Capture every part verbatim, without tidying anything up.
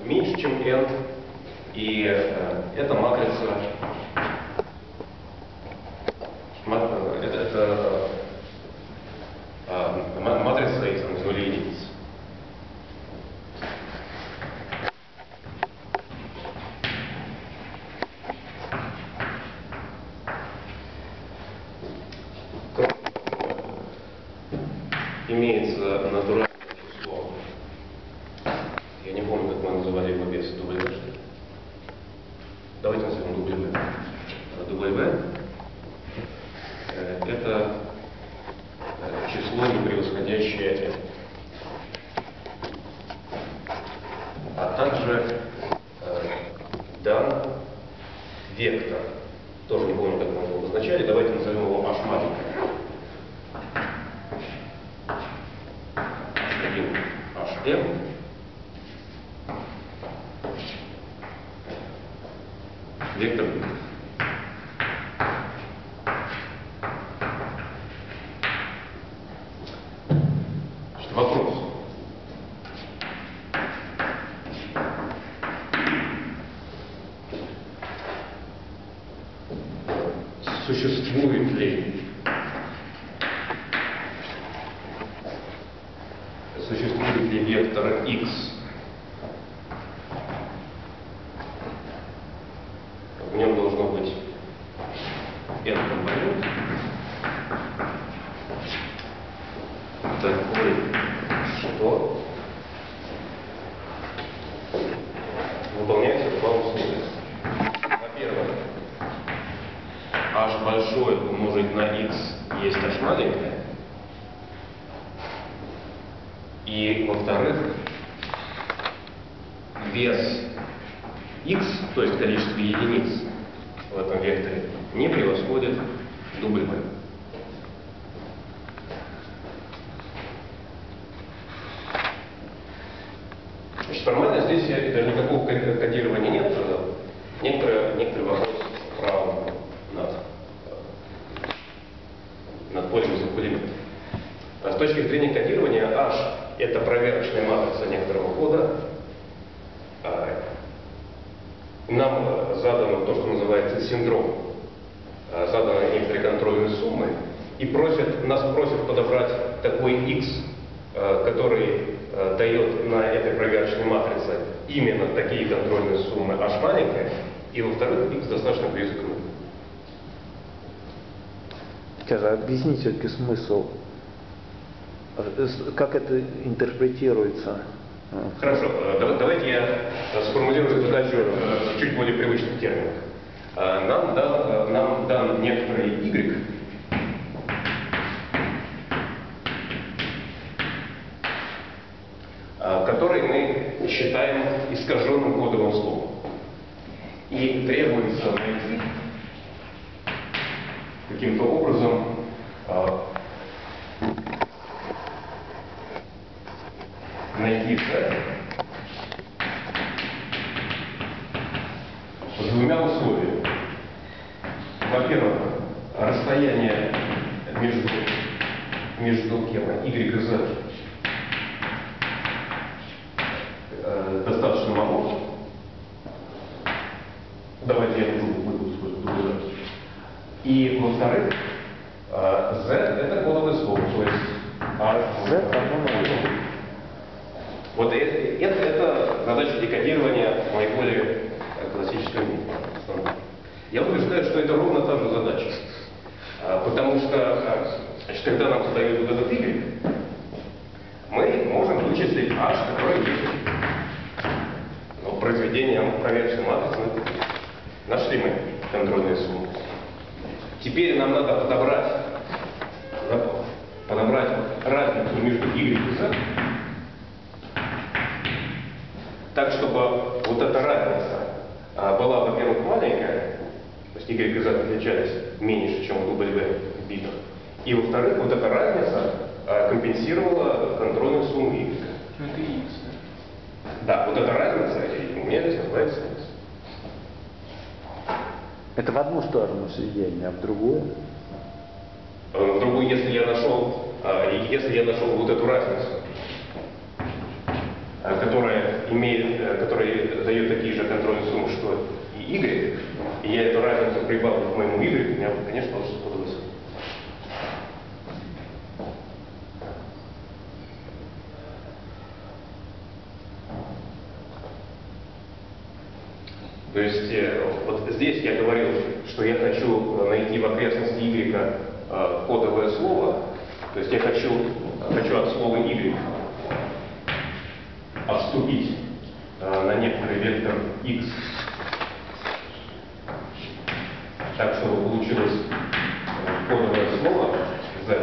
меньше, чем n, и э, эта матрица, это, это э, матрица x на нуле единиц. Имеется натуральное число. Я не помню, как мы называли его без W. Давайте назовем W. W – это число, не превосходящее n. А также дан вектор. Тоже не помню, как мы его обозначали. Давайте назовем его h маленькое. hm. Вектор битов. Вопрос. Существует ли существует ли вектор x в нем должно быть n компонент такой, что выполняется два условия. Во-первых, h большой умножить на x есть h маленькое. И, во-вторых, вес x, то есть количество единиц в этом векторе, не превосходит W. Значит, формально здесь даже никакого кодирования нет. Некоторые, некоторые вопросы права над, над пользователем пулемета. С точки зрения кодирования, H – это проверочная матрица некоторого кода. Нам задано то, что называется синдром. Заданы некоторые контрольные суммы. И просят, нас просят подобрать такой x, который дает на этой проверочной матрице именно такие контрольные суммы h маленькая. И, во-вторых, x достаточно близок к нулю. Сейчас объясни все-таки смысл. Как это интерпретируется? Хорошо, давайте я сформулирую задачу в чуть более привычных терминах. Нам дан, нам дан некоторый y, который мы считаем искаженным кодовым словом. И требуется найти каким-то образом найти z с двумя условиями. Во-первых, расстояние между, между кем? Y и z э, достаточно мало. Давайте я буду использовать z. И, во-вторых, э, z это кодовое слово, то есть z равно. Вот это, это, это задача декодирования наиболее классического метода. Я утверждаю, что это ровно та же задача. Потому что, значит, когда нам задают вот этот y, мы можем вычислить h, который есть. Но произведением проверочной матрицы нашли мы контрольные суммы. Теперь нам надо подобрать, подобрать разницу между y и z, так, чтобы вот эта разница а, была, во-первых, маленькая, то есть y и z отличались меньше, чем в W битах, и, во-вторых, вот эта разница а, компенсировала контрольную сумму y. Это x, да? Да, вот эта разница у меня здесь называется x. Это в одну сторону сведения, а в другую? В другую, если я нашел, а, если я нашел вот эту разницу, а, которая имеет, э, который дает такие же контрольные суммы, что и y, и я эту разницу прибавлю к моему y, у меня, конечно, получится подвойс. То есть э, вот здесь я говорил, что я хочу найти в окрестности y э, кодовое слово, то есть я хочу, хочу от слова y отступить э, на некоторый вектор x, так чтобы получилось э, кодовое слово z,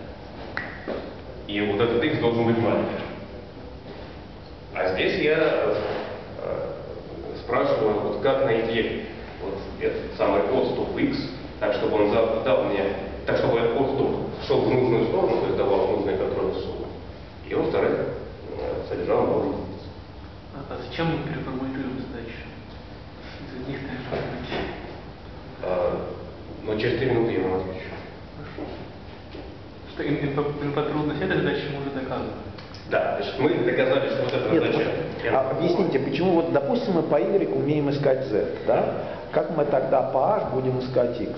и вот этот x должен быть маленький. А здесь я э, спрашиваю, вот как найти вот этот самый отступ x, так чтобы он дал мне, так чтобы этот отступ шел в нужную сторону, то есть давал нужные контрольные суммы. И во-вторых, содержал новый единиц. А зачем мы переформулируем задачу? Из одних и А, но через три минуты я вам отвечу. Что инфотрудность этой задачи мы уже доказывали. Да, значит, мы доказали, что вот эта Нет, задача... вот, а объясните, почему вот, допустим, мы по y умеем искать z, да? Как мы тогда по h будем искать x?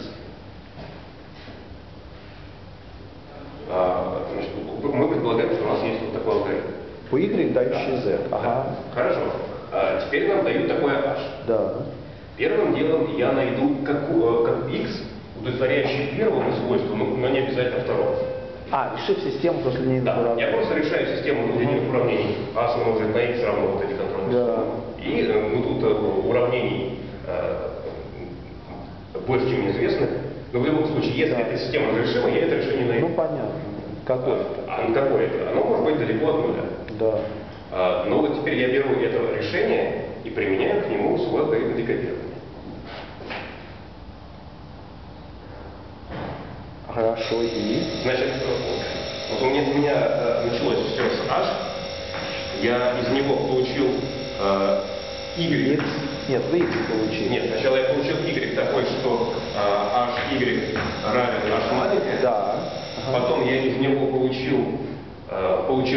А, значит, мы предполагаем, что у нас есть вот такой алгоритм. По y дающий z, Да. ага. Хорошо. А теперь нам дают такое h. Да. Первым делом я найду как, как x, удовлетворяющий первому свойству, но, но не обязательно второму. А, решив систему просто линейных Да, уравнений. я просто решаю систему линейных уравнений. А умножить на x равно вот эти контрольные Да. суммы. И э, ну, тут э, уравнений э, больше, чем неизвестных. Но в любом случае, если Да. эта система разрешима, я это решение найду. Ну, понятно. Какой-то. А ну, какое это? Оно может быть далеко от нуля. Да. А, но вот теперь я беру это решение и применяю к нему свой алгоритм декодирования. Хорошо, и? Значит, вот у меня, у меня э, началось все с h, я из него получил э, y. X? Нет, вы x получили. Нет, сначала я получил y такой, что э, hy равен h маленькое. Да. Ага. Потом я из него получил, э, получил,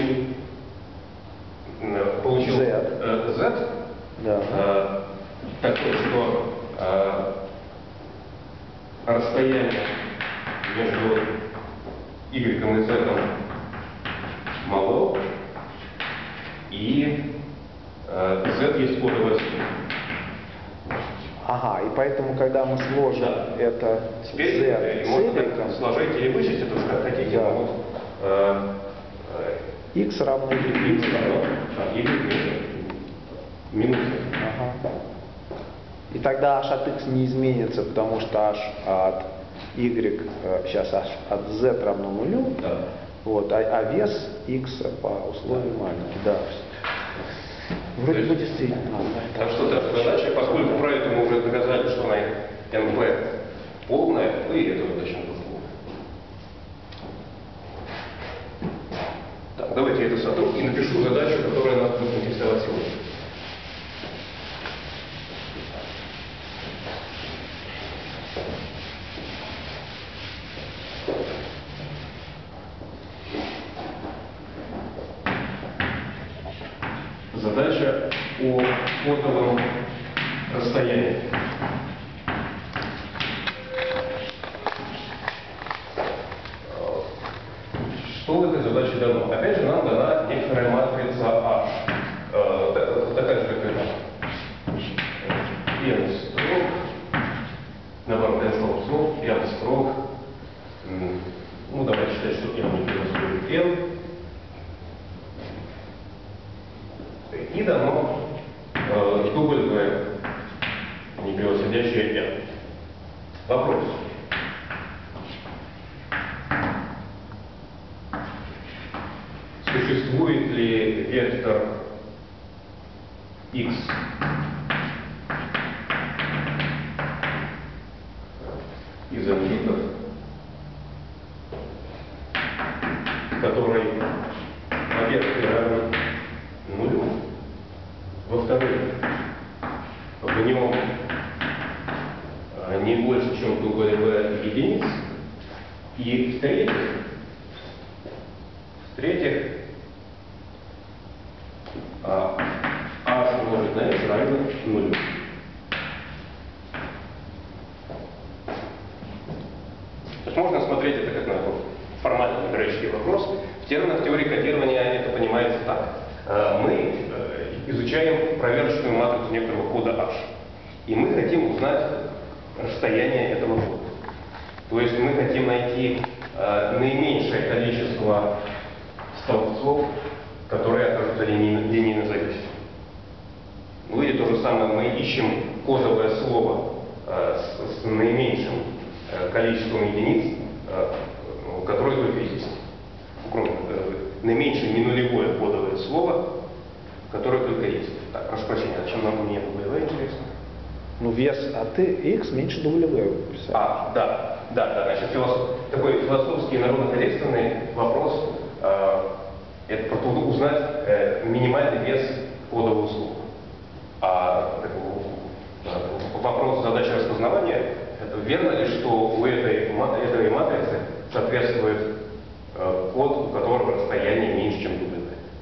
э, получил Z. э, z, Да. э, такой, что э, расстояние между y и z мало, и э, z есть кодовая сумма. Ага, и поэтому, когда мы сложим Да. это Теперь z э, с можно y, сложить или вычесть, это уж как хотите. Да. но вот, э, э, x равно x единице. равно, а, y минус. Ага. И тогда h от x не изменится, потому что h от y, э, сейчас h от z равно нулю, Да. вот, а, а вес x по условию маленький. Да. Вроде То бы есть, действительно. да, Так это- что та задача, поскольку про это мы уже доказали, что она эн пэ полная, то и эту задачу нужно. Так, давайте я это сотру и напишу задачу, которая нас будет интересовать сегодня. Задача о кодовом расстоянии. Что в этой задаче дано? Опять же, нам дана некоторая матрица H. Э, та- Такая же, как это. n строк. Наоборот, n слов слов, n строк. М, Ну, давайте считать, что n не превосходит n. И дано э, дубль v, не превосходящее n. Вопрос. Существует ли вектор x из амплитов, который, во-первых, равен нулю, во-вторых, в нем а, не больше, чем дубль v единиц, и в-третьих, в-третьих, а, x равен нулю. То есть можно смотреть это как на формальный графический вопрос. В терминах теории кодирования это понимается так. Мы изучаем проверочную матрицу некоторого кода H. И мы хотим узнать расстояние этого кода. То есть мы хотим найти э, наименьшее количество столбцов, которые окажутся линейно, линейно зависимыми. Ну или то же самое, мы ищем кодовое слово э, с, с наименьшим э, количеством единиц, э, которое только есть. Кроме, э, наименьшее ненулевое кодовое слово, которое только есть. Так, прошу прощения, о чем нам не было интересно? Ну, вес от x меньше W. А, да, да, да. Значит, философ, такой философский народно-хозяйственный вопрос э, это просто узнать э, минимальный вес кодового слова. А э, вопрос задачи распознавания, это верно ли, что у этой, этой матрицы соответствует э, код, у которого расстояние меньше, чем W?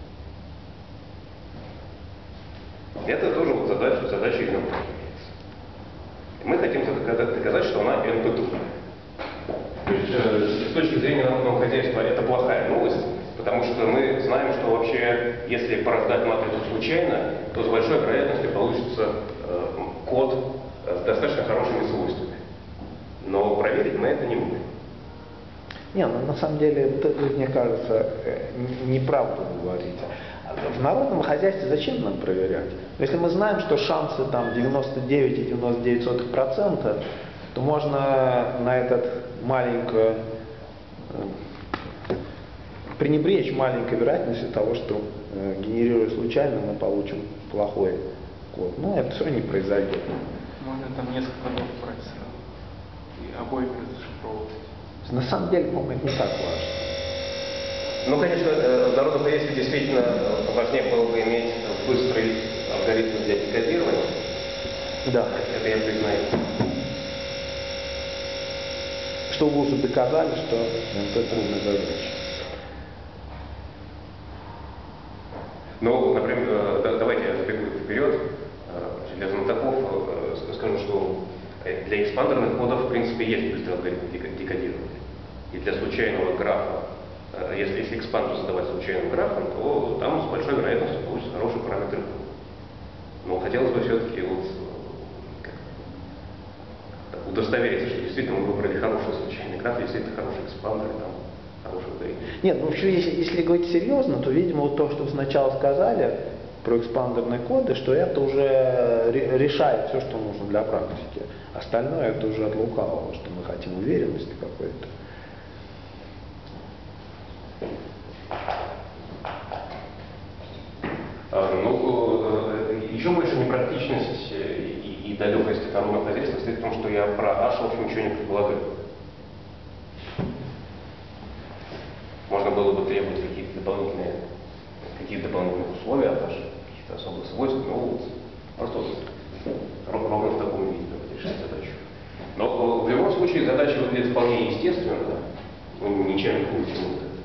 Это тоже вот задача, задача из науки. Мы хотим доказать, что она эн пэ два. То есть, э, с точки зрения народного хозяйства это плохая новость, потому что мы знаем, что вообще, если пораздать матрицу случайно, то с большой вероятностью получится э, код с достаточно хорошими свойствами. Но проверить мы это не можем. Не, ну на самом деле, это, мне кажется, неправду говорите. В народном хозяйстве зачем нам проверять? Если мы знаем, что шансы там девяносто девять и девяносто девять сотых процента, то можно на этот маленькую пренебречь маленькой вероятностью того, что э, генерируя случайно, мы получим плохой код. Но это все не произойдет. Можно там несколько нот брать сразу и обоими разшифровывать. На самом деле, по-моему, это не так важно. Ну, конечно, в народном хозяйстве действительно важнее было бы иметь быстрый алгоритм для декодирования. Да. Это я признаю. Что вы уже доказали, что это трудная задача. Ну, например, давайте я забегу вперед. Для знатоков скажу, что для экспандерных кодов, в принципе, есть быстрый алгоритм декодирования. И для случайного графа, если, если экспандер задавать случайным графом, то там с большой вероятностью получится хороший параметр. Но хотелось бы все-таки вот удостовериться, что действительно мы выбрали хороший случайный граф, действительно хороший экспандер, там, хороший алгоритм. Нет, ну вообще, если, если говорить серьезно, то, видимо, вот то, что вы сначала сказали про экспандерные коды, что это уже решает все, что нужно для практики. Остальное это уже от лукавого, что мы хотим уверенности какой-то. Ну, еще больше непрактичность и, и далекость от народного хозяйства стоит в том, что я про H, в общем, ничего не предполагаю. Можно было бы требовать какие-то дополнительные, какие-то дополнительные условия от H, каких-то особых свойств, но вот просто вот, ровно в таком виде давайте решать задачу. Но в любом случае задача выглядит вполне естественно, да? Ну, ничем не хуже, чем вот это.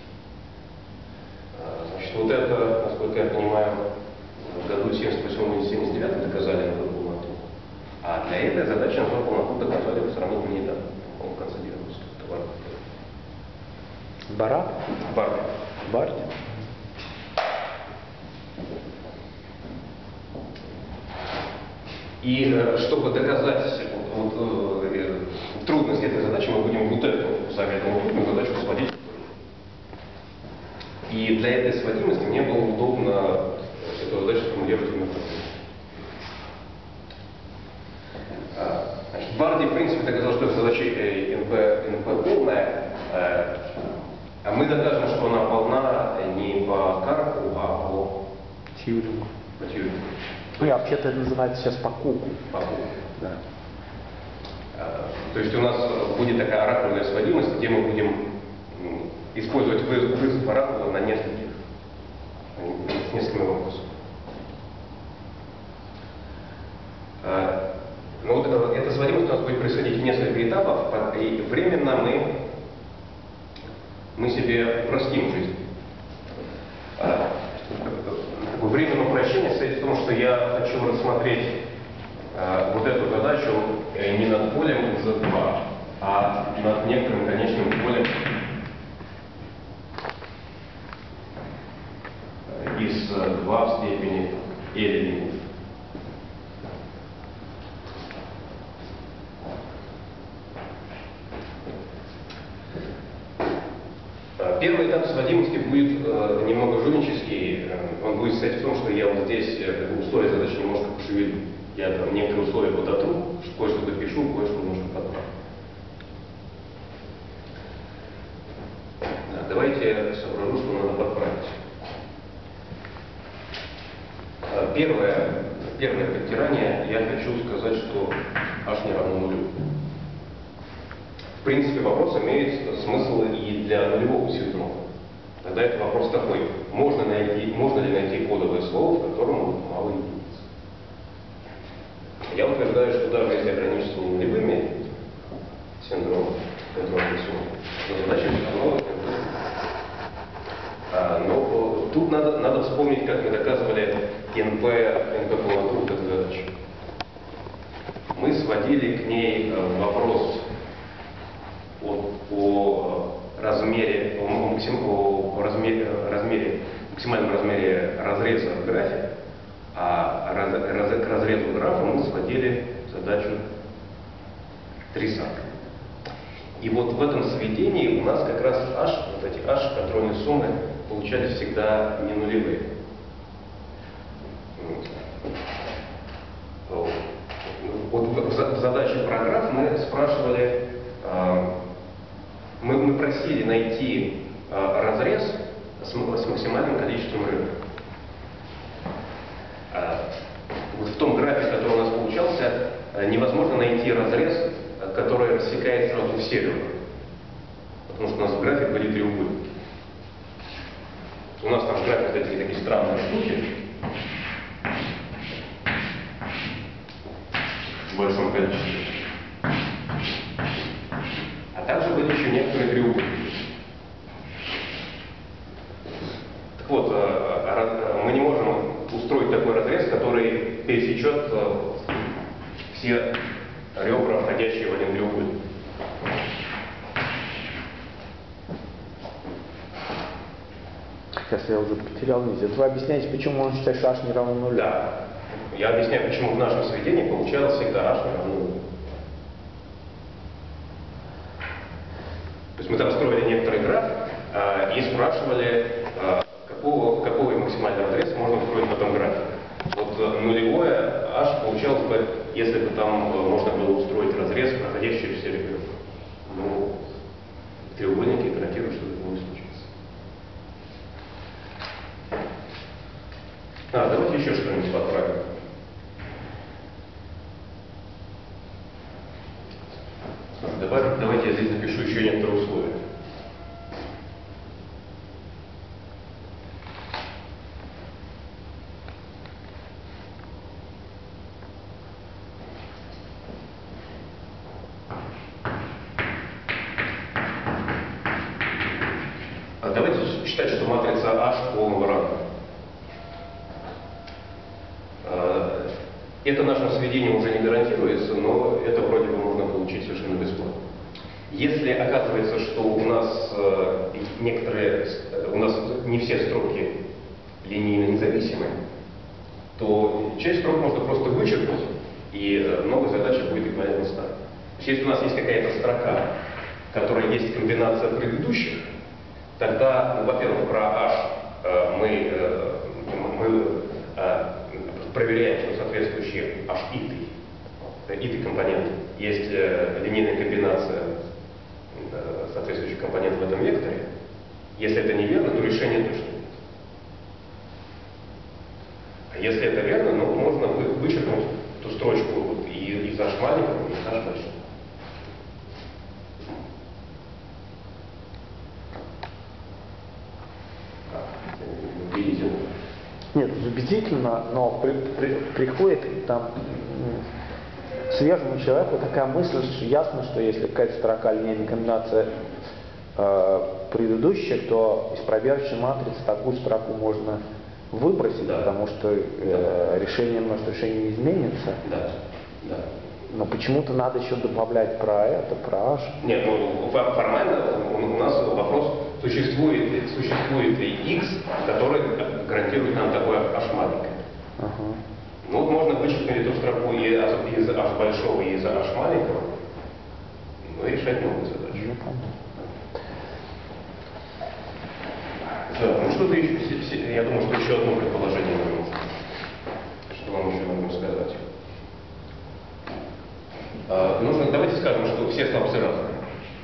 Значит, вот это, насколько я понимаю, в году семьдесят восьмом или семьдесят девятом доказали на полноту. А для этой задачи на полноту доказали сравнительно недавно, по-моему, в конце девяностых. Это Барак? Барди. Барди? И чтобы доказать вот, вот, э, трудность этой задачи, мы будем вот эту самую задачу сводить. И для этой сводимости мне было удобно эту задачу сформулировать именно так. Значит, Барди, в принципе, доказал, что эта задача эн пэ полная, а мы докажем, что она полна не по Карпу, а по Тьюрингу. По Тьюрингу. Ну, я вообще-то это называется сейчас по Куку. По Куку. Да. То есть у нас будет такая оракульная сводимость, где мы будем использовать вызов, вызов оракула на нескольких, с несколькими вопросами. Но вот эта сводимость у нас будет происходить в несколько этапов, и временно мы, мы себе простим жизнь. бы временное упрощение состоит в том, что я хочу рассмотреть э, вот эту задачу э, не над полем зет два, а над некоторым конечным полем из два в степени элементов. Первый этап сводимости будет э, немного жульнический. Он будет состоять в том, что я вот здесь э, условия задачи немножко пошевелю. Я там некоторые условия подотру, кое-что допишу, кое-что немножко подправлю. Да, давайте соображу, что надо подправить. Первое, первое подтирание, я хочу сказать, что h не равно нулю. В принципе, вопрос имеет смысл и для нулевого синдрoma. Тогда это вопрос такой, можно, найти, можно ли найти кодовое слово, в котором будет мало единиц. Я утверждаю, что даже если ограничиться не нулевыми синдромами, которые рисуют, то задача все равно а, но тут надо, надо вспомнить, как мы доказывали эн пэ, эн пэ полнотру этой задачи. Мы сводили к ней вопрос о, о размере, о, максим, о размере, размере, максимальном размере разреза в графе, а раз, раз, к разрезу графа мы сводили задачу трисак. И вот в этом сведении у нас как раз h, вот эти h, контрольные суммы, получались всегда не нулевые. Вот в задаче про граф мы спрашивали, мы, мы просили найти разрез с, с максимальным количеством рынков. Вот в том графе, который у нас получался, невозможно найти разрез, который рассекает сразу все рынки. Потому что у нас в графе были треугольники. У нас там в графе такие, такие странные штуки в большом количестве. А также были еще некоторые треугольники. Так вот, мы не можем устроить такой разрез, который пересечет все ребра, входящие в один треугольник. Сейчас я уже потерял нить. Это вы объясняете, почему он считает, что h не равно нулю? Да. Я объясняю, почему в нашем сведении получалось всегда h не равно нулю. То есть мы там строили некоторый граф э, и спрашивали, э, какого, какого максимального разреза можно устроить в этом графе. Вот э, нулевое h получалось бы, если бы там э, можно было устроить разрез, проходящий через все ребра. Ну, треугольники гарантируют, что это не случится. А, давайте еще что-нибудь подправим. Давай, давайте я здесь напишу еще некоторые условия. А давайте считать, что матрица H полного ранга. Это нашим сведением уже не гарантируется, но это вроде бы можно получить совершенно бесплатно. Если оказывается, что у нас э, некоторые, у нас не все строки линейно независимы, то часть строк можно просто вычеркнуть, и новая задача будет эквивалентно старой. То есть если у нас есть какая-то строка, в которой есть комбинация предыдущих, тогда, ну, во-первых, про H э, мы, э, мы э, проверяем, что соответствующие H итый, итый компонент есть э, линейная комбинация э, соответствующих компонентов в этом векторе. Если это неверно, то решение точно нет. А если это верно, ну, можно вы, вычеркнуть ту строчку вот, и из H маленького, и из H большого. Видите? Нет, убедительно, но при, при, приходит там свежему человеку такая мысль, что ясно, что если какая-то строка линейная комбинация э, предыдущих, то из проверочной матрицы такую строку можно выбросить, Да. потому что э, решение, может, решение не изменится. Да, да. Но почему-то надо еще добавлять про это, про H. Нет, ну фо- формально у нас вопрос, существует, существует ли X, который гарантирует нам такое H маленькое. Ага. Ну вот можно вычеркнуть эту строку и из из H большого и из H маленького, но и решать новую задачу. Ну, понятно. Да, ну что-то еще, се- се- я думаю, что еще одно предположение нам нужно. Что вам еще нужно сказать? А, нужно, давайте скажем, что все столбцы разные.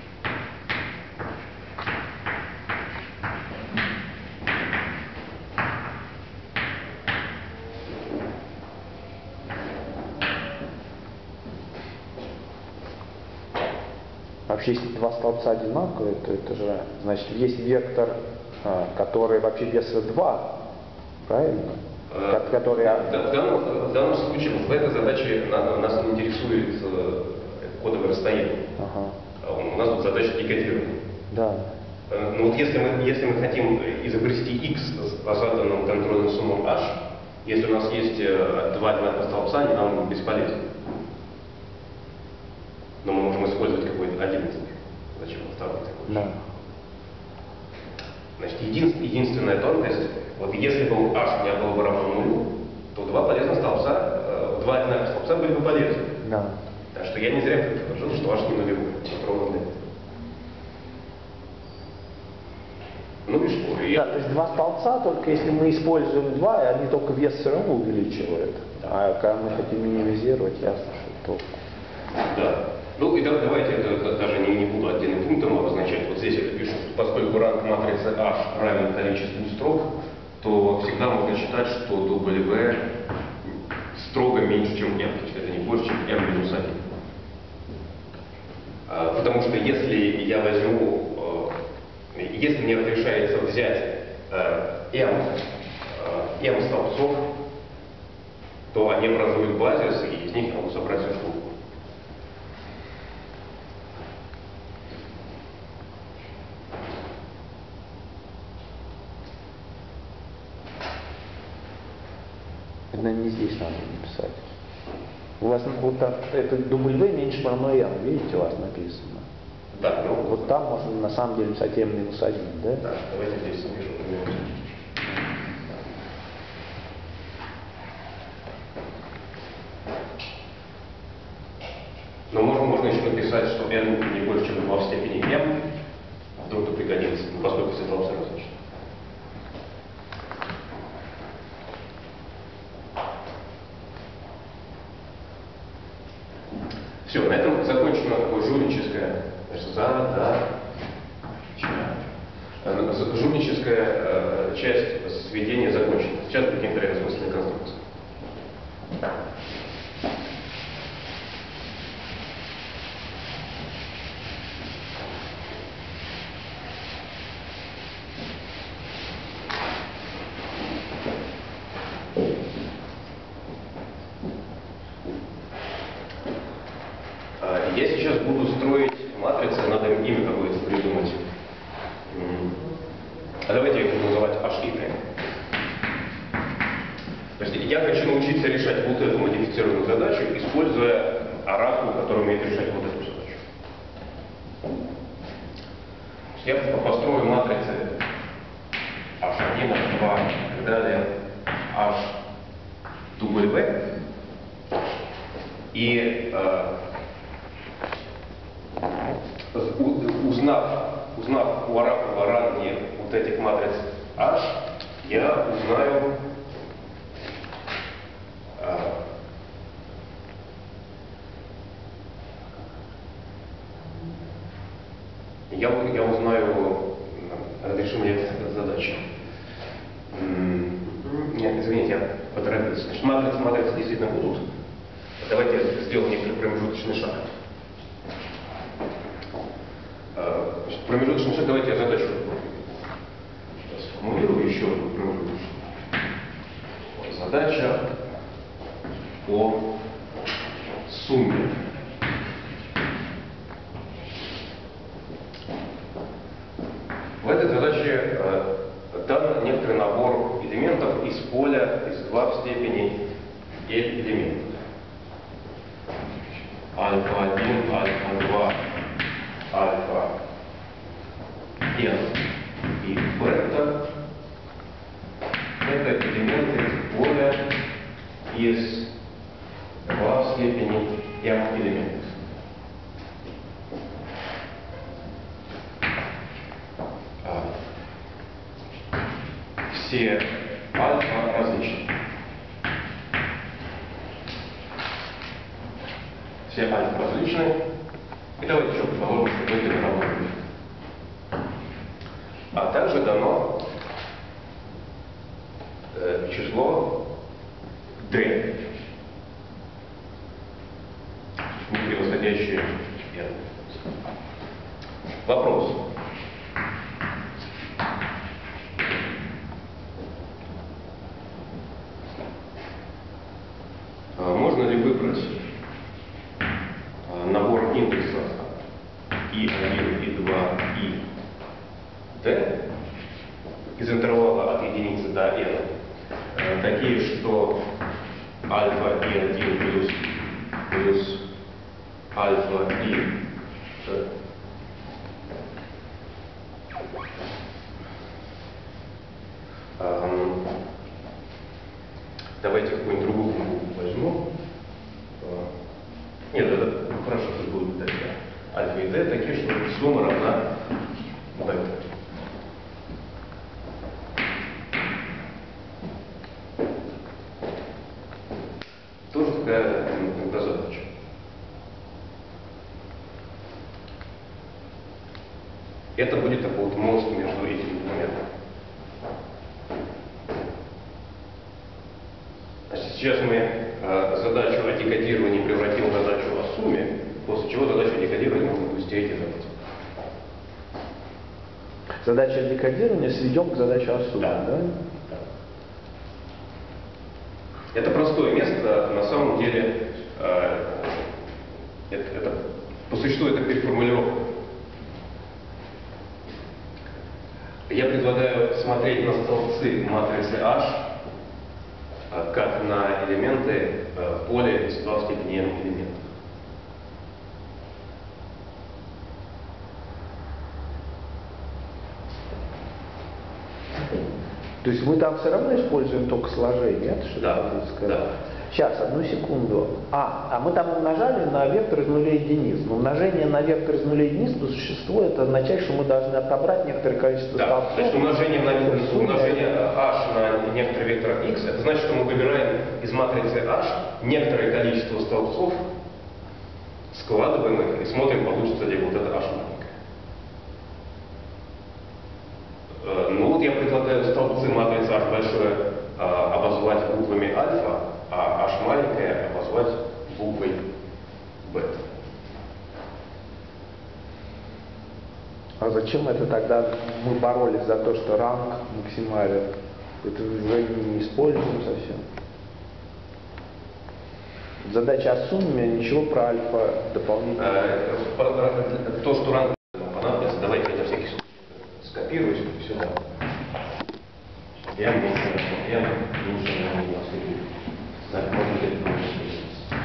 Вообще, если два столбца одинаковые, то это же, значит, есть вектор, а, который вообще веса два, правильно? Э, Ко- Который... а, В данном, в данном случае вот в этой задаче на- нас не интересует э, кодовое расстояние. Ага. А У нас тут задача декодирования. Да. Э, Но вот если мы, если мы хотим изобрести x по заданным контрольным суммам h, если у нас есть э, два одинаковых столбца, они нам бесполезны. Но мы можем использовать какой-то один из них. Зачем второй такой? Да. Значит, един- единственная тонкость, вот если бы h не было бы равно нулю, то два полезных столбца, э, два одинаковых столбца были бы полезны. Да. Так что я не зря предположил, что h не нулевой. Вот ровно для этого. Ну и что? И Да, то есть два столбца, только если мы используем два, и они только вес все равно увеличивают. А когда мы хотим минимизировать, ясно, что толку. Да. Ну и да- давайте это, это даже не, не буду отдельным пунктом обозначать. Вот здесь это пишу, что поскольку ранг матрицы H равен количеству строк, то всегда можно считать, что W строго меньше, чем M. То есть это не больше, чем M минус один. А, потому что если я возьму, э, если мне разрешается взять э, M, э, M столбцов, то они образуют базис, и из них я могу собрать всю штуку. Это, наверное, не здесь надо написать. У вас вот так, это W меньше равно M, видите, у вас написано. Да, ну Вот там можно на самом деле написать M минус один, да? да, давайте здесь напишу пример. Но можно, можно еще написать, что n не больше, чем два в степени m, а вдруг это пригодится, ну, поскольку все столбцы различны. Все, на этом закончена такое жульническое значит, задача. Э, з- Жульническая э, часть сведения закончена. Сейчас будет некоторые осмысленные конструкции. А, Я сейчас буду строить матрицы, надо им имя какое-то придумать. М. А давайте я их буду называть H и T. То есть я хочу научиться решать вот эту модифицированную задачу, используя оракул, который умеет решать вот эту задачу. То есть я построю матрицы H один, H два и так далее, H W. И э, у- узнав, узнав у оракула ранги вот этих матриц H, я узнаю э, я, я узнаю э, разрешение задачи. М, Нет, извините, я поторопился. Значит, матрицы, матрицы действительно будут. Давайте сделаем некоторый промежуточный шаг. Э, значит, промежуточный шаг, давайте я задачу сейчас сформулирую еще одну промежуточную. Вот, задача о сумме. В этой задаче э, дан некоторый набор элементов из поля из два в степени L элементов. Альфа один, альфа два, альфа n и бета — это элементы поля из два в степени m элементов. Все альфа различны. Все альфа различны. И давайте еще предположим, что это равно. А также дано э, число d, непревосходящее n. Вопрос. Можно ли выбрать набор индексов и один, и два, и d из интервала от единицы до n, такие, что альфа и один плюс, плюс альфа и d. Давайте какую-нибудь другую букву возьму. Нет, это хорошо, что будет бета. Альфа и d такие, что сумма равна бета. Тоже такая иногда задача. Это будет такой вот мост между этими двумя. Сейчас мы э, задачу о декодировании превратим в задачу о сумме, после чего задачу о декодировании можно будет стереть и забыть. Задача декодирования сведем к задаче о сумме, Да. да? Это простое место, на самом деле, э, это, это, по существу это переформулировка. Я предлагаю смотреть на столбцы матрицы H как на элементы э, поля из два в степени n элементов. То есть мы там все равно используем только сложение, это что Да, ты сказать? да. Сейчас, одну секунду. А, а мы там умножали на вектор из нуля единиц. Но умножение на вектор из нуля единиц по существу это означает, что мы должны отобрать некоторое количество Да, столбцов. значит, умножение на Сумма- умножение h на некоторый вектор x, это значит, что мы выбираем из матрицы H некоторое количество столбцов, складываем их и смотрим, получится ли вот это H маленькое. Э, Ну вот я предлагаю столбцы матрицы H большое э, обозвать буквами альфа, а H маленькое обозвать буквой бета. А зачем это тогда мы боролись за то, что ранг максимален? Это уже не используем совсем. Задача о сумме, ничего про альфа дополнительно. Э, по- по- То, что ранг понадобится, давайте я на всякий случай скопирую сюда. Я меньше, я меньше, наверное, на всякий. Да, можно где-то получить.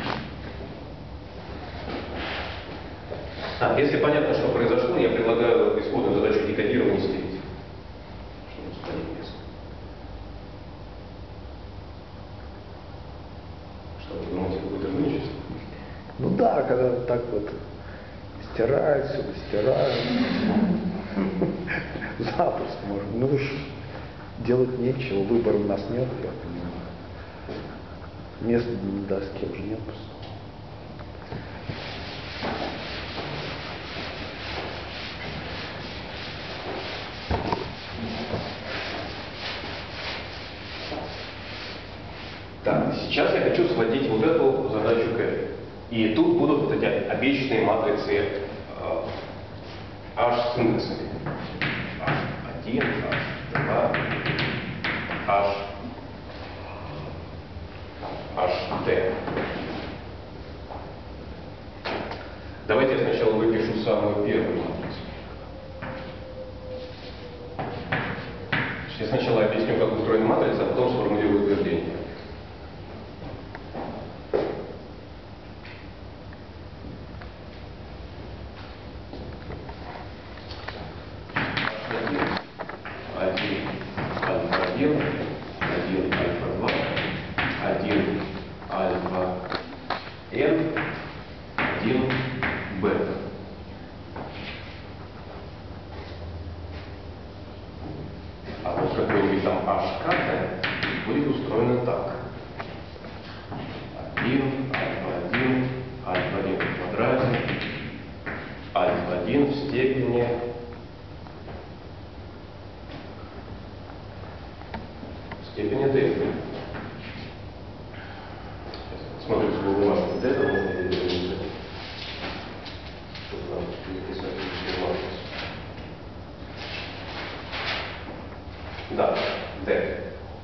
А, если понятно, что произошло, я предлагаю исходную задачу декодирования стереть, чтобы сохранить место. Что вы думаете, какое-то жульничество? Ну да, когда вот так вот стирают, сюда стирают. Запросто можно. Ну уж делать нечего, выбора у нас нет, я понимаю. Места на доске уже нет просто. Так, сейчас я хочу сводить вот эту задачу к. И тут будут вот эти обещанные матрицы э, H с индексами. эйч один, эйч два, H, HT. Давайте я сначала выпишу самую первую матрицу. Я сначала объясню, как устроена матрица, а потом сформулирую один, альфа один, альфа один в квадрате, альфа один в степени в степени d. Смотрим свою бумажку d, там можно переписать, чтобы нам переписать информацию. Да, d.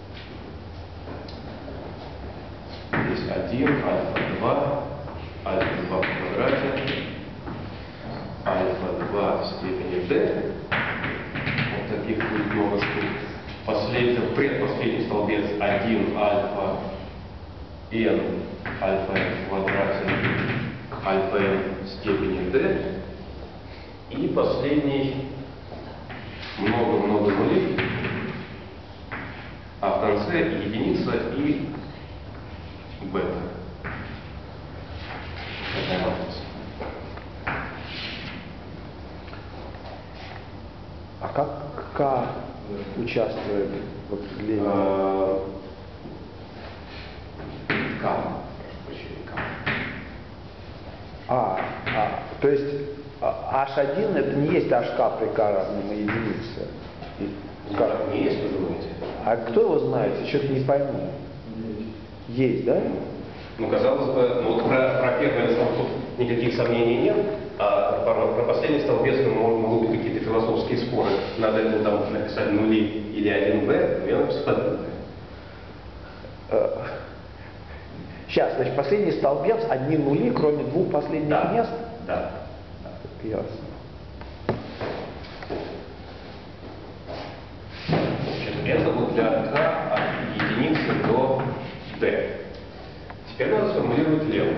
Здесь один, альфа два, альфа два в квадрате, альфа два в степени d. Вот таких будет много штук. Последний, предпоследний столбец один альфа n, альфа n в квадрате, альфа n в степени d. И последний много-много нулей, а в конце единица и бета. Такая матрица. А как К участвует в определении? А, К. Прошу прощения, К. А, а, то есть а, эйч один это не есть эйч кей при К равном единице. И К- Не есть, вы думаете? А кто его знает? Что-то не пойму. Есть, да? Ну, казалось бы, ну, вот про, про первый столбец никаких сомнений нет, а про, про последний столбец ну, могут быть какие-то философские споры. Надо ему там написать нули или один бэ, я написал один бэ. Сейчас, значит, последний столбец, одни нули, кроме двух последних Да. мест? Да. Так, ясно. Значит, это вот для К от единицы до D. Теперь надо сформулировать левую.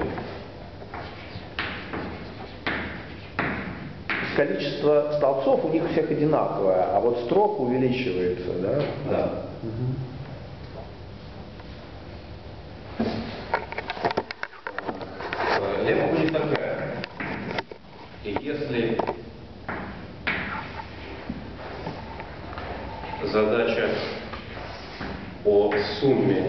Количество столбцов у них у всех одинаковое, а вот строк увеличивается, да? Да. Мгм. Лева будет такая. И если задача о сумме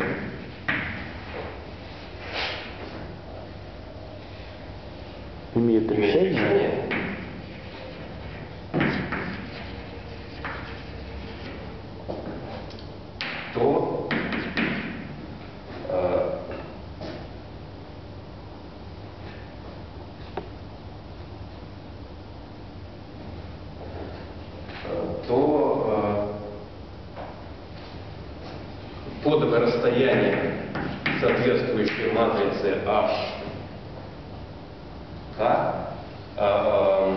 Имеет имеет решение? решение, то э, то э, подовое расстояние, соответствующее матрице H K, э,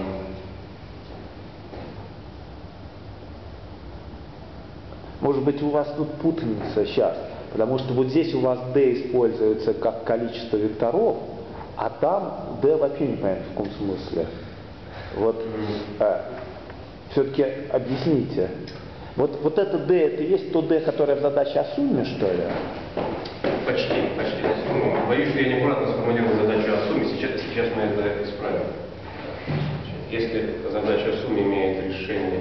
Может быть, у вас тут путаница сейчас, потому что вот здесь у вас d используется как количество векторов, а там d вообще не понятно в каком смысле. Вот э, все-таки объясните. Вот, вот это d, это есть то d, которое в задаче о сумме, что ли? почти, почти. Ну, боюсь, что я неаккуратно сформулировал задачу о сумме, сейчас, сейчас мы это исправим. Если задача о сумме имеет решение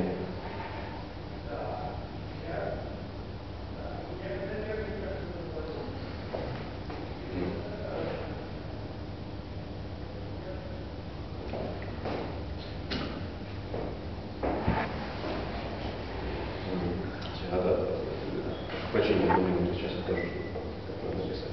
почему мы сейчас покажу, как надо написать.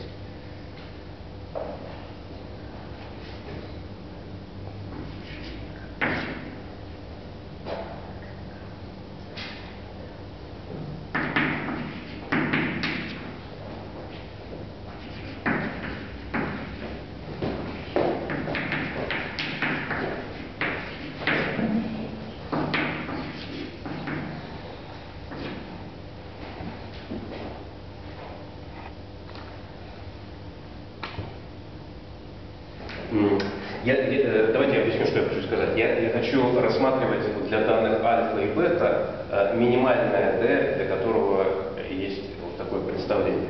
Я, я, давайте я объясню, что я хочу сказать. Я, я хочу рассматривать для данных альфа и бета минимальное d, для которого есть вот такое представление.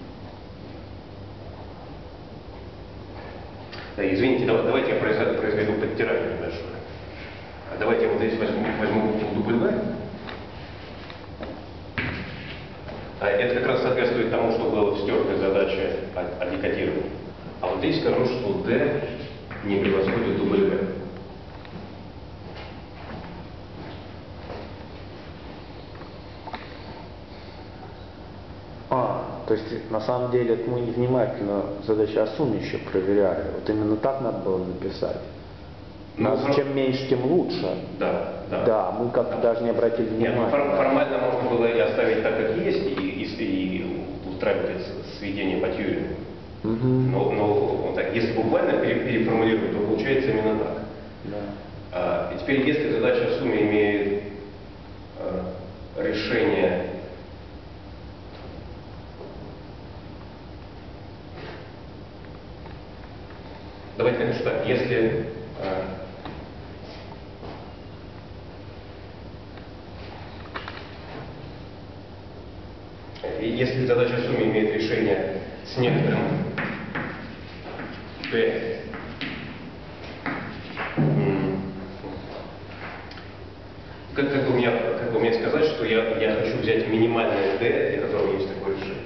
Да, извините, давайте я произведу, произведу подтирание небольшое. Давайте я вот здесь возьму, возьму букву W. Это как раз соответствует тому, что было в стертой задаче о, о декодировании. А здесь скажу, что D не превосходит W. А, то есть на самом деле это мы невнимательно задачу о сумме еще проверяли. Вот именно так надо было написать. Ну, Нас фор- чем меньше, тем лучше. Да, да. Да, мы как-то даже не обратили Нет, ну, внимания. фор- формально можно было и оставить так, как есть, и, и, и устраивать это сведение по Тьюрингу. Мгм. Но, но вот так, если буквально пере- переформулировать, то получается именно так. Да. А, и теперь, если задача о сумме имеет а, решение давайте напишу так, если а, и если задача о сумме имеет решение с некоторым d, м, как, как, бы мне, как бы мне сказать, что я, я хочу взять минимальное d, для которого есть такое решение.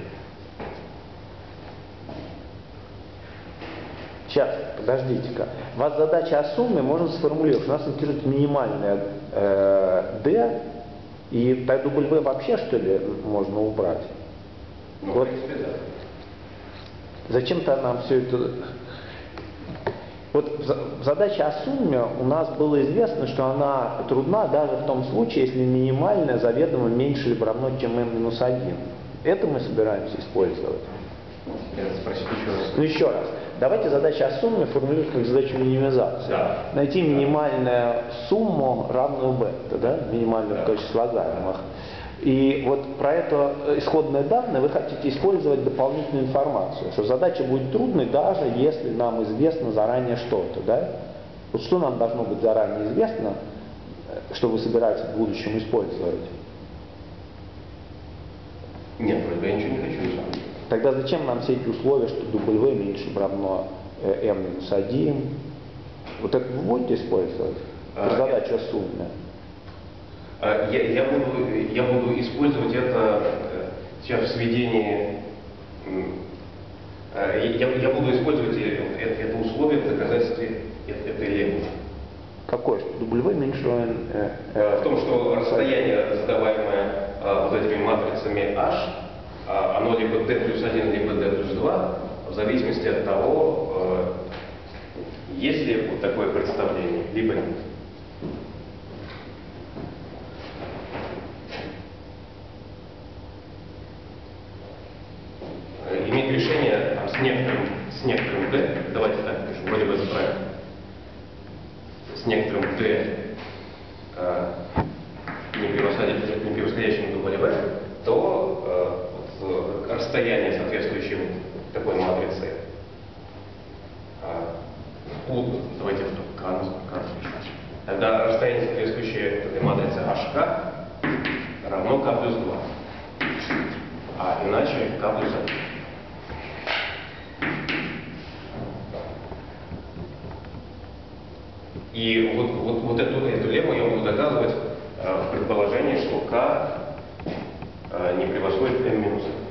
Сейчас, подождите-ка. У вас задача о сумме можно сформулировать. У нас интересует минимальная э, D, и тогда W вообще, что ли, можно убрать? Ну, Вот. в принципе, да. Зачем-то нам все это... Вот в задаче о сумме у нас было известно, что она трудна даже в том случае, если минимальная заведомо меньше либо равно, чем m минус один. Это мы собираемся использовать. Я спросить еще раз. Ну еще раз. Давайте задачу о сумме формулировать как задачу минимизации. Да. Найти минимальную сумму, равную бета, да? Минимальное Да. количество слагаемых. И вот про это исходные данные вы хотите использовать дополнительную информацию, что задача будет трудной, даже если нам известно заранее что-то, да? Вот что нам должно быть заранее известно, что вы собираетесь в будущем использовать? Нет, вроде бы я ничего не хочу, на самом деле. Тогда зачем нам все эти условия, что W меньше равно э, m минус один? Вот это вы будете использовать? А, Задача о сумме. А, Я, я, буду, я буду использовать это э, сейчас в сведении, м, э, я, я буду использовать э, это, это условие в доказательстве э- этой леммы. Какое? Что W меньше равно э, Э, э, В том, что расстояние, задаваемое э, вот этими матрицами H, а, оно либо d плюс один, либо d плюс два, в зависимости от того, э, есть ли вот такое представление, либо нет. Э, Иметь решение там, с некоторым, с некоторым d, давайте так напишем, вроде бы это правильно, с некоторым d, э, не превосходящим, не превосходящим W, то э, вот, расстояние, соответствующее такой матрице, э, у- давайте к равно, тогда расстояние, соответствующее этой матрице эйч кей, равно k плюс два, а иначе k плюс один. И вот, вот, вот эту, эту лемму я буду доказывать э, в предположении, что k э, не превосходит m минус один.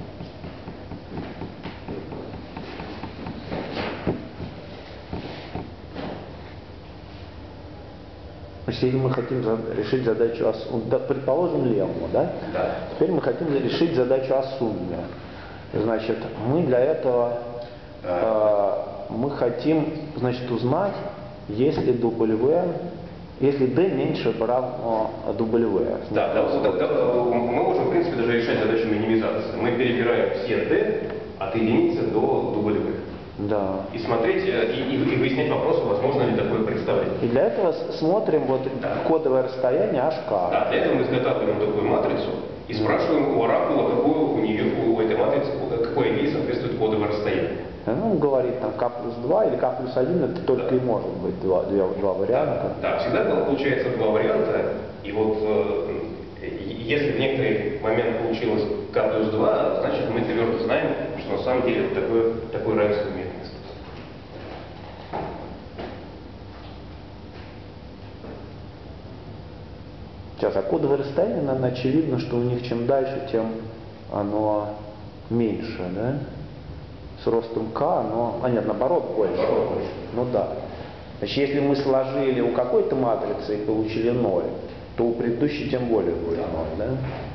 Если мы хотим за- решить задачу о сумме, да, предположим лемму, да? Да. Теперь мы хотим решить задачу о сумме. Значит, мы для этого э, мы хотим, значит, узнать, если W, если D меньше равно W. Да, да, да, да, мы можем, в принципе, даже решать задачу минимизации. Мы перебираем все d от единицы до W. Да. И смотреть, э, и, и, и выяснять вопрос, возможно ли такое представление. И для этого с- смотрим вот Да. кодовое расстояние эйч кей. Да, для этого мы изготавливаем такую матрицу и спрашиваем у оракула, какое у нее, у этой матрицы, какое ей соответствует кодовое расстояние. Ну, он говорит там k плюс два или k плюс один, это только Да. и может быть два, два, два варианта. Да, всегда получается два варианта, и вот э, и- если в некоторый момент получилось k плюс два, значит мы твердо знаем, что на самом деле вот такое, такое равенство имеет место. Сейчас, а кодовое расстояние, наверное, очевидно, что у них чем дальше, тем оно меньше, да? с ростом k, но, а нет, наоборот больше. Наоборот больше. Ну да. Значит, если мы сложили у какой-то матрицы и получили ноль, то у предыдущей тем более будет ноль, да?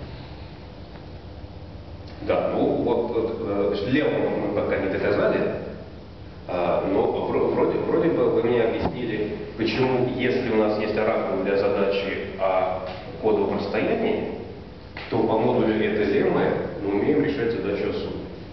Да, ну вот, вот левому мы пока не доказали, а, но вроде, вроде бы вы мне объяснили, почему, если у нас есть оракул для задачи о кодовом расстоянии, то по модулю этой леммы мы умеем решать задачу о сумме.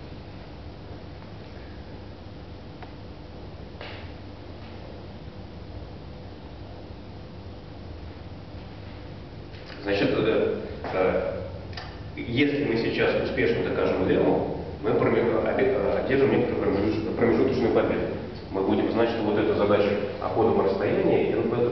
Значит, э, э, если мы сейчас успешно докажем лемму, мы одержим некоторую промежуточную победу. Мы будем знать, что вот эта задача о кодовом расстоянии эн пэ дэ.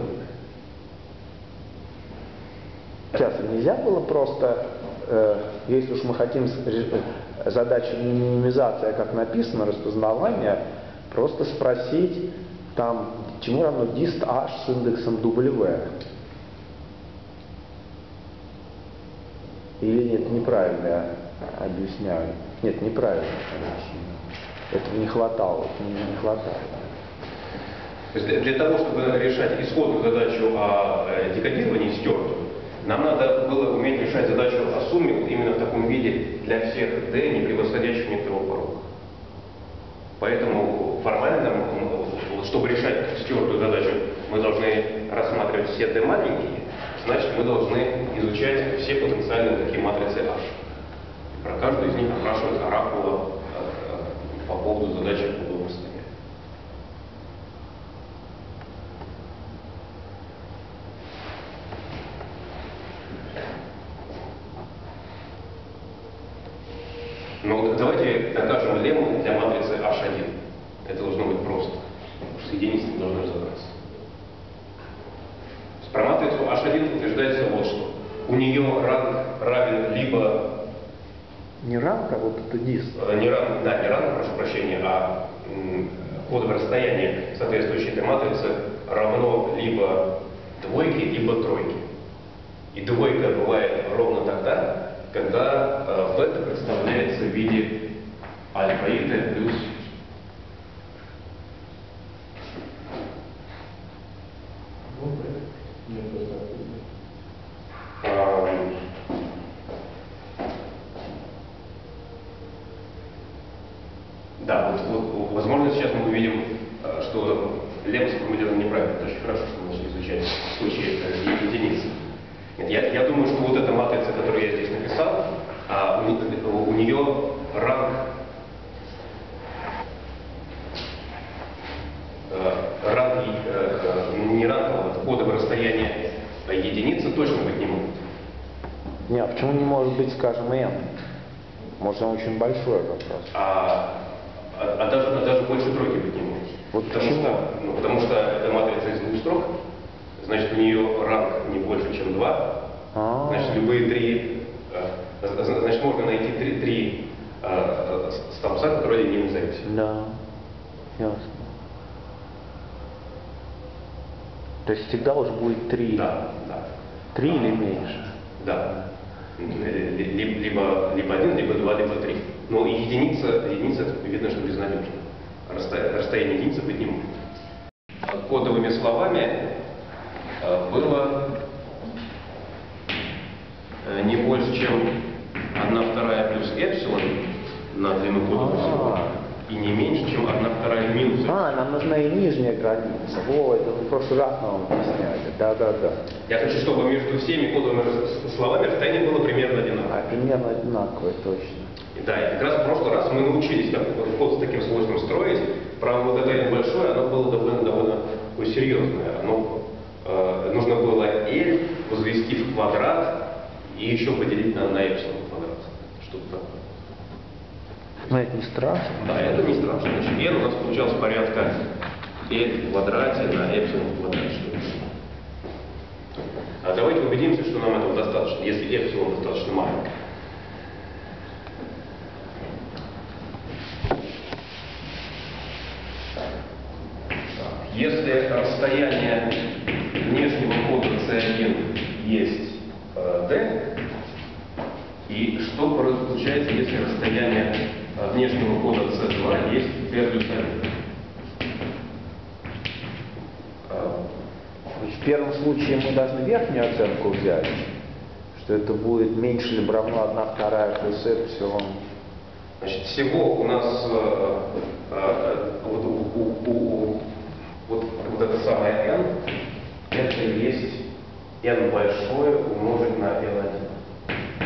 Сейчас нельзя было просто, э, если уж мы хотим задачу минимизация, как написано, распознавание, просто спросить, там, чему равно дист h с индексом w. Или нет, неправильно я объясняю. Нет, неправильно, конечно. Этого не хватало, этого не хватает. То есть для того, чтобы решать исходную задачу о декодировании стертую, нам надо было уметь решать задачу о сумме вот именно в таком виде для всех d, не превосходящих некоторого порога. Поэтому формально, чтобы решать стертую задачу, мы должны рассматривать все d маленькие, значит, мы должны изучать все потенциальные такие матрицы H. Про каждую из них опрашивать оракула по поводу задачи о кодовом расстоянии. Ну, давайте докажем лемму для матрицы эйч один. Это должно быть просто. С единицами должны разобраться. Про матрицу эйч один утверждается вот что. У нее ранг равен либо... Не ранг, а вот это дист. Не ранг, да, не ранг, прошу прощения, а м, кодовое расстояние соответствующей этой матрице равно либо двойке, либо тройке. И двойка бывает ровно тогда, когда э, бета представляется в виде альфа и t плюс эм, да, вот, вот, возможно, сейчас мы увидим, что лемма сформулирована неправильно. Это очень хорошо, что мы начали изучать случаи э, единицы. Нет, я, я думаю, что вот эта матрица, которую я здесь написал, а у, у нее ранг, э, ранг э, не ранг, а вот кодовое расстояние единицы точно быть не может. Не, а почему не может быть, скажем, n? Может, он очень большой как раз. А, а, а, даже, а даже больше тройки быть не может. Вот потому почему? что, ну, потому что это матрица из двух строк, значит, у нее ранг не больше, чем два. А-а-а. Значит, любые три, э, значит, можно найти три, три э, столбца, которые не независимы. Да, ясно. То есть всегда уже будет три. Да, да. Три или меньше? Да. Либо, либо, либо один, либо два, либо три. Но единица, единица, видно, что безнадежно. Расстояние, расстояние единицы быть не может. Кодовыми словами э, было э, не больше, чем одна вторая плюс эпсилон на длину кодового слова. И не меньше, чем одна вторая минус эпсилон. А, нам нужна и нижняя граница. Во, это в прошлый раз нам объясняли. Да, да, да. Я хочу, чтобы между всеми кодовыми словами расстояние было примерно одинаково. А, примерно одинаковое, точно. Да, и как раз в прошлый раз мы научились как код с таким свойством строить. Правда, вот это небольшое, оно было довольно, довольно серьезное. Оно, э, нужно было L возвести в квадрат и еще поделить на, на эпсилон в квадрат. Что-то такое. Но это не страшно. Да, это не страшно. Значит, n у нас получалось порядка L в квадрате на эпсилон в квадрате. А давайте убедимся, что нам этого достаточно, если эпсилон достаточно маленький. Если расстояние внешнего кода си один есть э, d, и что получается, если расстояние внешнего кода си два есть D плюс один. В первом случае мы должны верхнюю оценку взять, что это будет меньше либо равно одна вторая плюс эпсилон. Значит, всего у нас э, э, вот, у, у, у, вот, вот это самое n, это есть n большое умножить на эн один.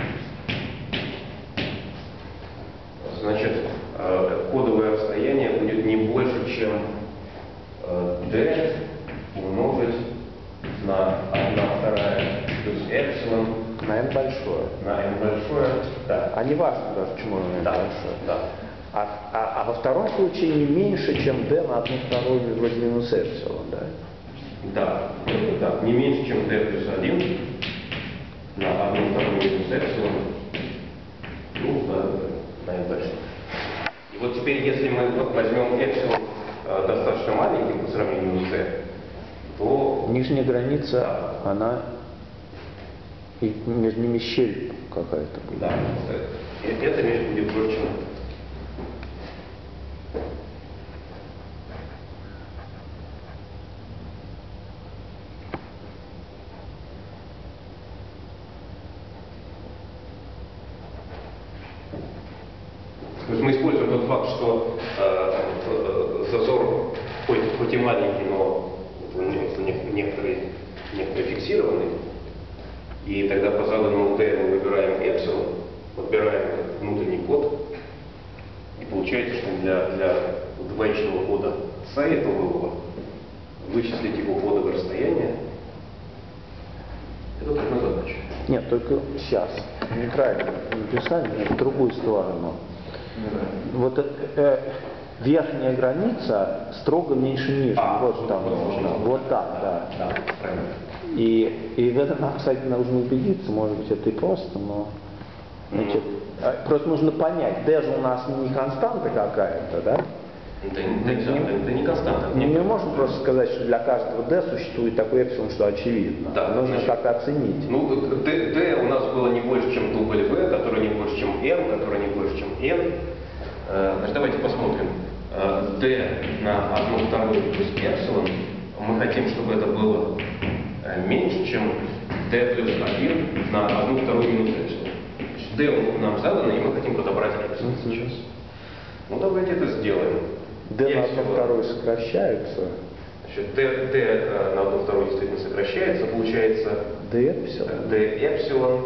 Значит, э, кодовое расстояние будет не больше, чем э, d умножить на одна вторая плюс эпсилон На n большое. на n большое. Да. А не важно даже, почему на n Да, большое. да. А, а, а во втором случае не меньше, чем d на одну вторую вроде минус эпсилон, да? Да, да, не меньше, чем d плюс один на одну вторую минус эпсилон, ну, на, на n большое. И вот теперь, если мы возьмем эпсилон э, достаточно маленький по сравнению с d, то... Нижняя граница, она и между ними щель какая-то. Да, это, это между будет больше, чем это. То есть мы используем тот факт, что э, э, зазор хоть, хоть и маленький, но некоторый, некоторый фиксированный. И тогда по заданному d мы выбираем эпсилон, подбираем внутренний код. И получается, что для, для двоичного кода c этого вывода вычислить его кодовое расстояние — это трудная задача. Нет, только сейчас. Неправильно написали, в другую сторону. Вот э, э, верхняя граница строго меньше нижней. А, вот там вот, нужно. вот, Вот так, да. Да, правильно. И, и в этом нам, кстати, нужно убедиться, может быть, это и просто, но значит, mm-hmm. просто нужно понять, d же у нас не константа какая-то, да? Это, это, это, это не константа. Мы не можем просто сказать, что для каждого d существует такой эпсилон, что очевидно. Да, нужно значит, как-то оценить. Ну, d, d у нас было не больше, чем дубль v, который не больше, чем m, который не больше, чем n. Значит, давайте посмотрим. d на одну вторую плюс эпсилон. Мы хотим, чтобы это было меньше, чем d плюс один на одну вторую минус эпсилон. d нам задано, и мы хотим подобрать эпсилон Mm-hmm. сейчас. Ну, давайте это сделаем. d на одну вторую сокращается. Значит, d, d на одну вторую действительно сокращается, получается d эпсилон d эпсилон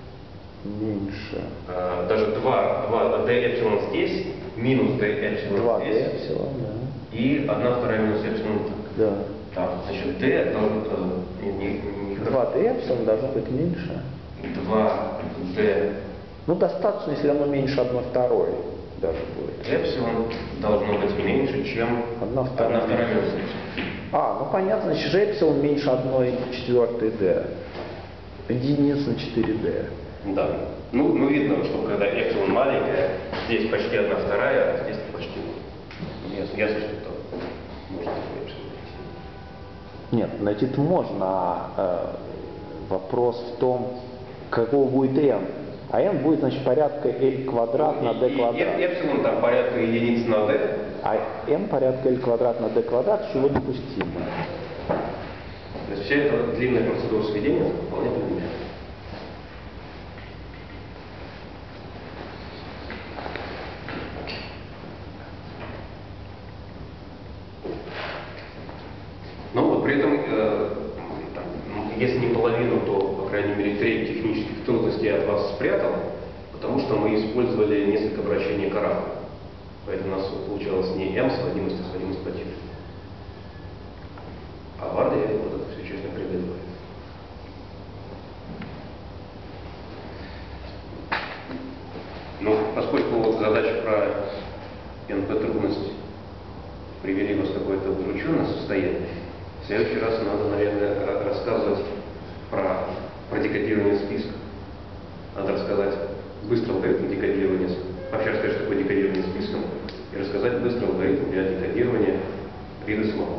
меньше. э, даже два, два d эпсилон здесь, минус d эпсилон два d здесь, эпсилон, да. и одна вторая минус эпсилон так. Да. Так, значит, d должен э, не, не, не два d эпсилон должно быть меньше. два d Ну, достаточно, если оно меньше одной второй даже будет. эпсилон должно быть меньше, чем Одна вторая. одна вторая минус эпсилон. А, ну понятно, значит, же эпсилон меньше одной четвертой d. Единиц на четыре d. Да. Ну, ну, видно, что когда эпсилон маленькая, здесь почти одна вторая, а здесь почти ясно, ясно, что это можно такой эпсилон найти. Нет, найти-то можно, а э, вопрос в том, какого будет n. А n будет, значит, порядка l квадрат на d квадрат. И эпсилон там порядка единиц на d. А n порядка l квадрат на d квадрат, чего допустимо. То есть вся эта длинная процедура сведения вполне понимает. Но вот при этом, э, там, если не половину, то, по крайней мере, треть технических трудностей я от вас спрятал, потому что мы использовали несколько обращений к равным. Поэтому у нас получалось не m сводимость, а сводимость по типу. А в Арде вот это все честно преодолевает. Ну, поскольку вот задача про эн пэ трудность привели вас в какое-то удрученное состояние, в следующий раз надо, наверное, рассказывать про, про декодирование списка. Надо рассказать быстро алгоритм декодирования, вообще рассказать, что такое декодирование списком, и рассказать быстро алгоритм для декодирования вида слова.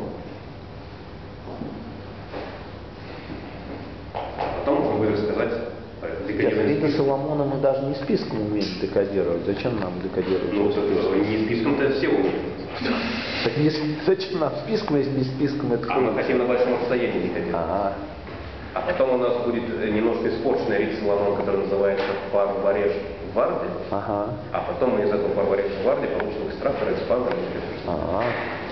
Потом мы будем рассказать декодирование. Видно, Соломона мы даже не списком умеем декодировать. Зачем нам декодировать? Ну, так, не списком-то все умеют. Так не, зачем нам списком, если не списком это А мы хотим на большом расстоянии декодировать. Ага. А потом у нас будет немножко испорченный рит Соломон, который называется парвареш варди. Ага. А потом мы из этого парвареша варди получим экстрактор, экспандер. Ага.